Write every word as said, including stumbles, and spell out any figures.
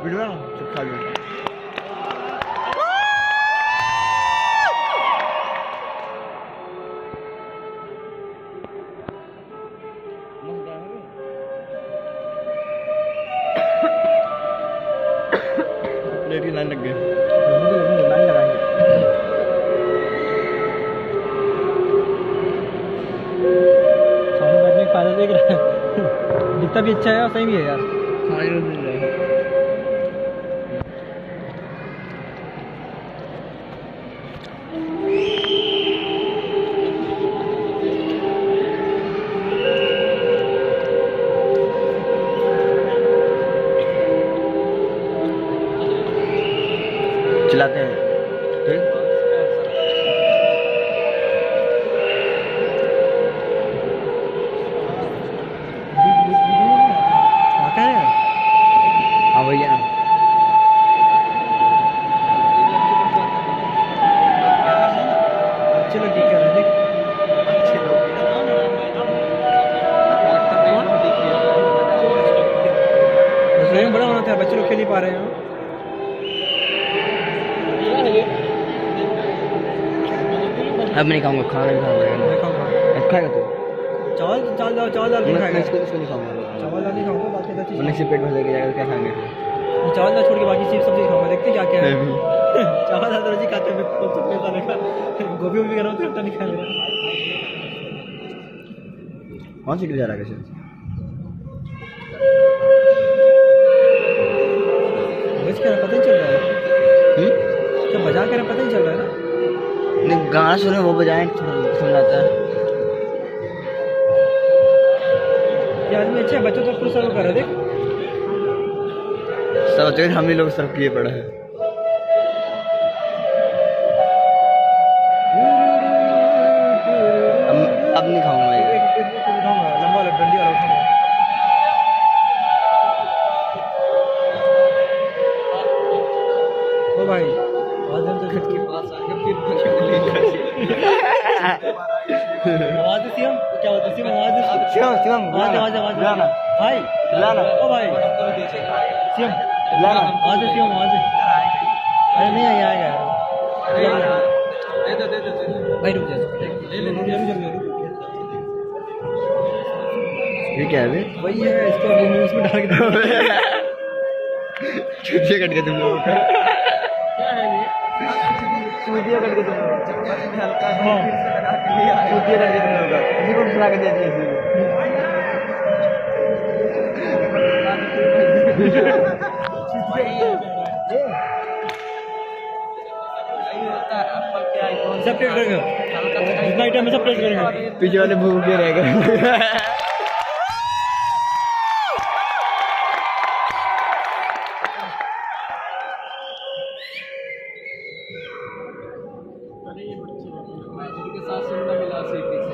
Video ना चुप खा लो। प्लेट की लाइन लग गई, लाइन लगाएंगे। सामने बैठने का फायदा देख रहा है। दिखता भी अच्छा है और सही भी है यार। मिल रहा है। चलाते हैं ठीक। हाँ भैया अच्छे लोग दिख रहे हैं। अच्छे लोग बड़ा होना था, बच्चे लोग खेल ही पा रहे हैं। अब नहीं खाऊंगा, खाना नहीं खाऊंगा। मैं खाऊंगा। खाएगा तू? चावल चावल दाल चावल दाल नहीं खाएगा। इसको इसको नहीं खाऊंगा। चावल दाल नहीं खाऊंगा, बाकी सब चीज उन्हें से पेट भर जाएगा। क्या खाएंगे? चावल दाल छोड़ के बाकी चीज सब्जी खाऊंगा। देखते क्या क्या है। चावल दाल रोजी खाते हैं। तो तो पैसा लेगा। गोभी भी करो तो नहीं खाएगा। कौन सी जा रहा है कैसे? बज कर पता नहीं चल रहा है। हम्म क्या बजा कर पता नहीं चल रहा है ना। नहीं गाना सुने वो बजाएं सुन जाता है। ये आदमी अच्छा बच्चों तक तो सर्व कर रहे देख। सब बच्चे हम ही लोग सर्व किए पड़ा है। अब अब नहीं खाऊंगा मैं। खाऊंगा लंबा वाला डंडी वाला खाऊंगा। ओ भाई आज हम तो छत के पास आ गए फिर आवाज सीएम क्या होता है? सीएम आवाज सीएम सीएम आवाज आवाज आवाज लाना भाई लाना। ओ भाई सीएम लाना आवाज सीएम आवाज। अरे नहीं आया आएगा दे दे दे दे भाई रुक जा ले ले रुक जा रुक जा। ये क्या है? वही है इसको न्यूज़ में डाल के दो। छुट्टियां कट गई तुम लोगों का। क्या है ये? छुट्टियां कट गई तुम लोगों का। हल्का हां छुट्टियां कट गई तुम लोगों का। इसी को सुना के दे दिया इसी सब प्लेट करेंगे। जितना आइटम है सब प्लेट करेंगे। पीछे वाले भूखे रह गए। अरे ये बच्चे के साथ सुनना मिला सीखी।